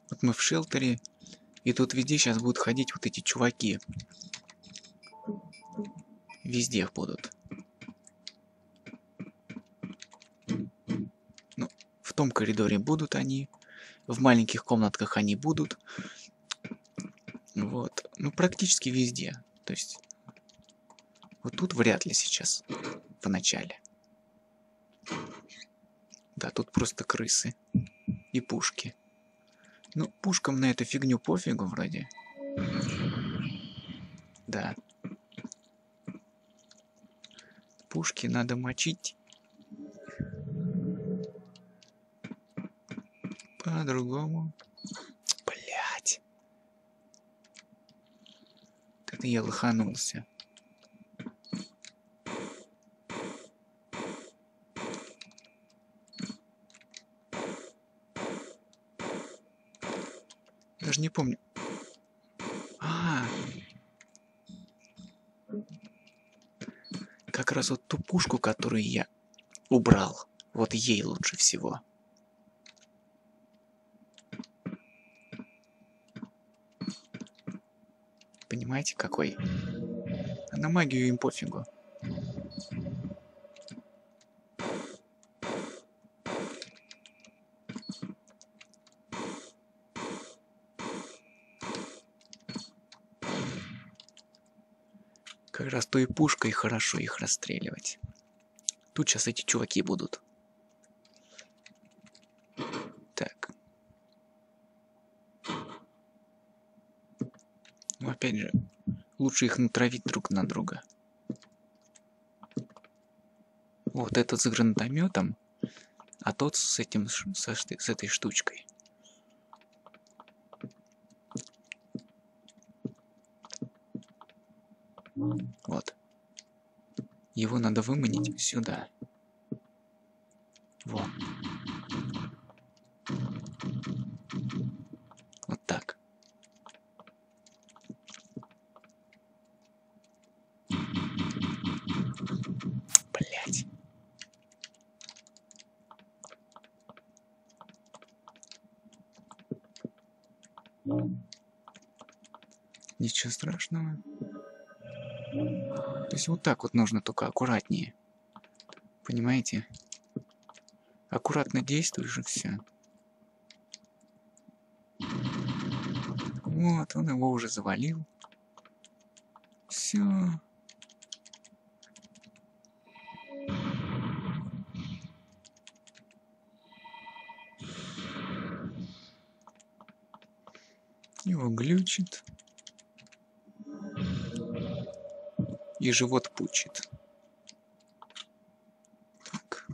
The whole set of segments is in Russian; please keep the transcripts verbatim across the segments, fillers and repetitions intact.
Вот мы в шелтере, и тут везде сейчас будут ходить вот эти чуваки. Везде будут. Ну, в том коридоре будут они, в маленьких комнатках они будут. Вот. Ну, практически везде. То есть, вот тут вряд ли сейчас, в начале. Да, тут просто крысы и пушки. Ну, пушкам на эту фигню пофигу вроде. Да. Пушки надо мочить. По-другому. Блять. Это я лоханулся. Даже не помню. А, как раз вот ту пушку, которую я убрал, вот ей лучше всего. Понимаете, какой? А на магию им пофигу. Как раз той пушкой хорошо их расстреливать. Тут сейчас эти чуваки будут. Так. Ну, опять же, лучше их натравить друг на друга. Вот этот с гранатометом, а тот с этим, с, с этой штучкой. Вот. Его надо выманить сюда. Вот. Вот так. Блять. Ничего страшного. То есть вот так вот нужно, только аккуратнее. Понимаете? Аккуратно действуешь и все. Вот, он его уже завалил. Все. Его глючит. И живот пучит. Так.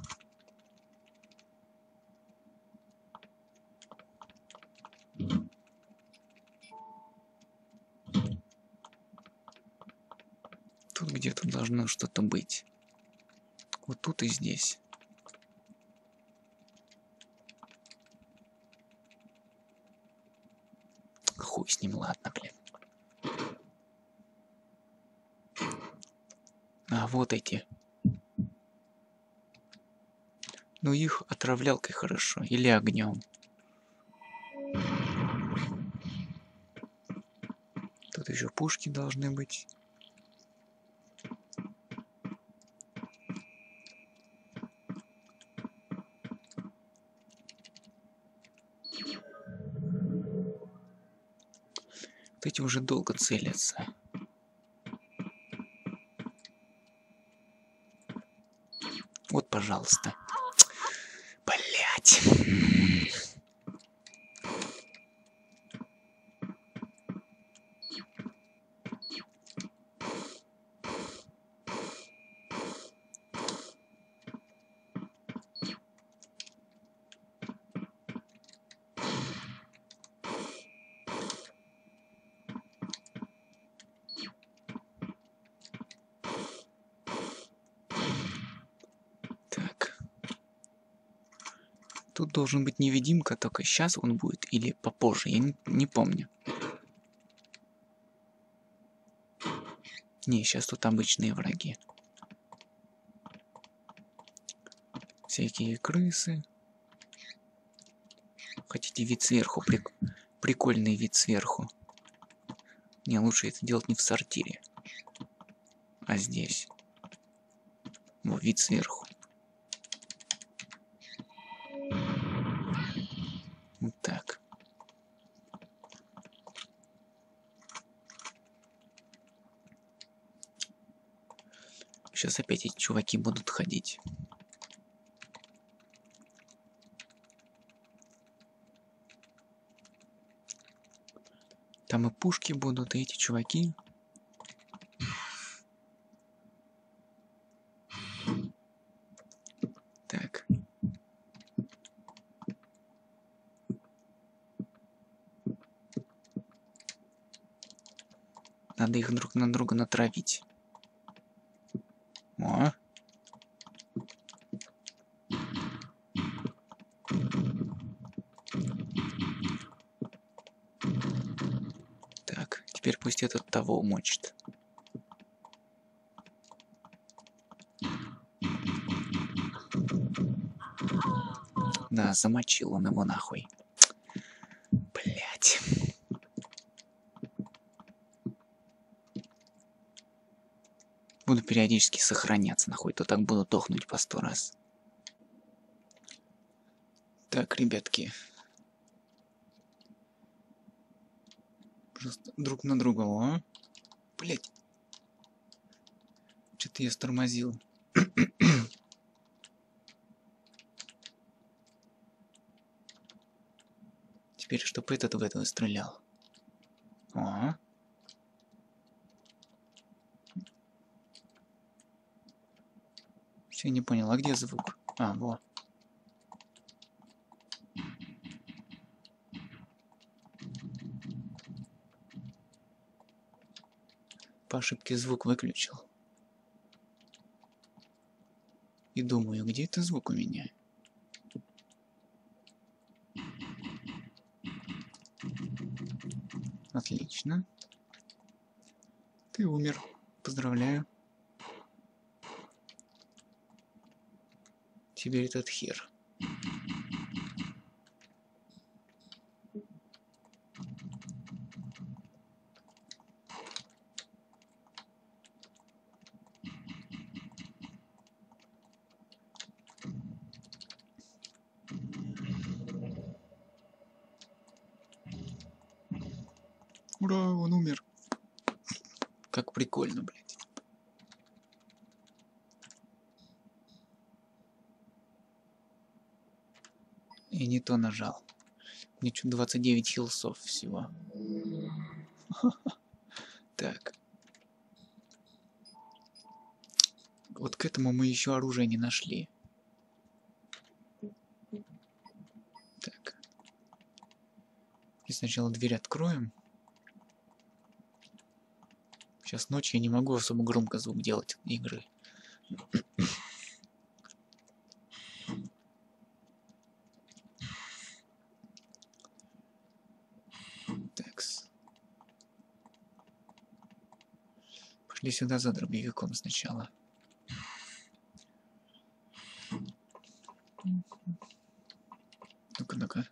Тут где-то должно что-то быть. Вот тут и здесь. Хуй с ним, ладно, блин. А вот эти. Ну их отравлялкой хорошо. Или огнем. Тут еще пушки должны быть. Вот эти уже долго целятся. Вот, пожалуйста. Блять. Тут должен быть невидимка, только сейчас он будет или попозже, я не, не помню. Не, сейчас тут обычные враги. Всякие крысы. Хотите вид сверху прик... прикольный вид сверху. Не, лучше это делать не в сортире, а здесь. Вот вид сверху. Вот так. Сейчас опять эти чуваки будут ходить. Там и пушки будут, и эти чуваки. Так. Надо их друг на друга натравить. О. Так, теперь пусть этот того умочит. Да, замочил он его нахуй. Блять. Буду периодически сохраняться, нахуй, то так буду дохнуть по сто раз. Так, ребятки. Просто друг на друга, а? Блять. Что-то я стормозил. Теперь, чтобы этот в этого стрелял. О. Все, не понял, а где звук? А, во. По ошибке звук выключил. И думаю, где это звук у меня? Отлично. Ты умер. Поздравляю. Теперь этот хер. Ура, он умер. Как прикольно, блядь. И не то нажал. Мне чуть двадцать девять хилсов всего. Так. Вот к этому мы еще оружие не нашли. Так. И сначала дверь откроем. Сейчас ночью я не могу особо громко звук делать игры. Такс. Пошли сюда за дробовиком сначала. Ну-ка, ну-ка.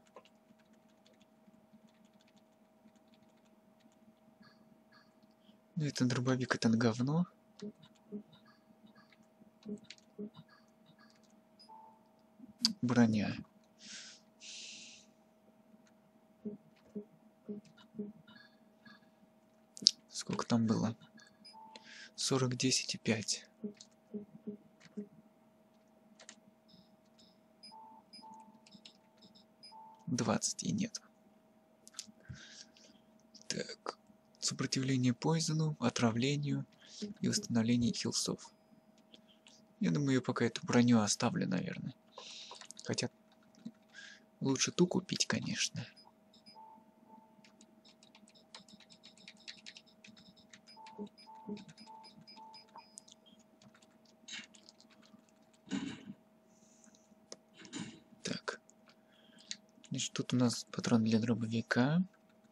Ну это дробовик, это говно. Броня. Сколько там было? сорок, десять и пять. двадцать и нет. Так. Сопротивление пойзону, отравлению и восстановление хилсов. Я думаю, я пока эту броню оставлю, наверное. Хотя лучше ту купить, конечно. Так. Значит, тут у нас патрон для дробовика.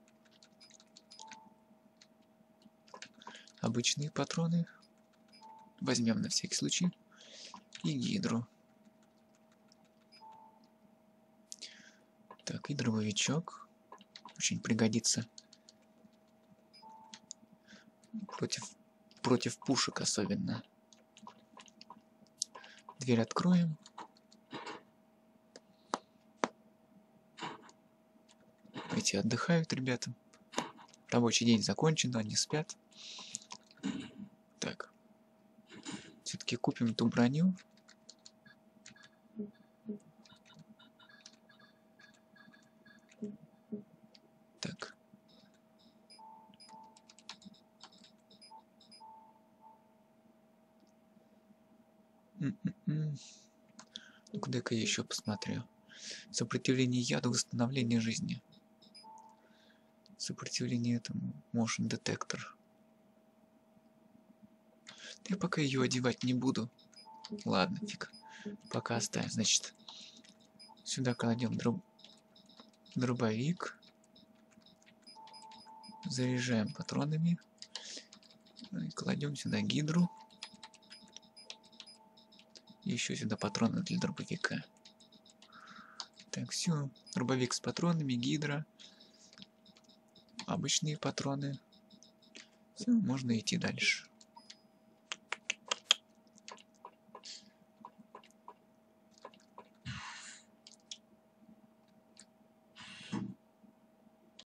Обычные патроны. Возьмем на всякий случай. И гидру. Так, и дробовичок. Очень пригодится. Против, против пушек особенно. Дверь откроем. Эти отдыхают, ребята. Рабочий день закончен, они спят. Так. Все-таки купим ту броню. Так. Ну, куда-ка я еще посмотрю. Сопротивление яду, восстановление жизни. Сопротивление этому motion детектор. Я пока ее одевать не буду. Ладно, фиг. Пока оставим. Значит, сюда кладем дроб... дробовик. Заряжаем патронами. И кладем сюда гидру. И еще сюда патроны для дробовика. Так, все. Дробовик с патронами, гидра. Обычные патроны. Все, можно идти дальше.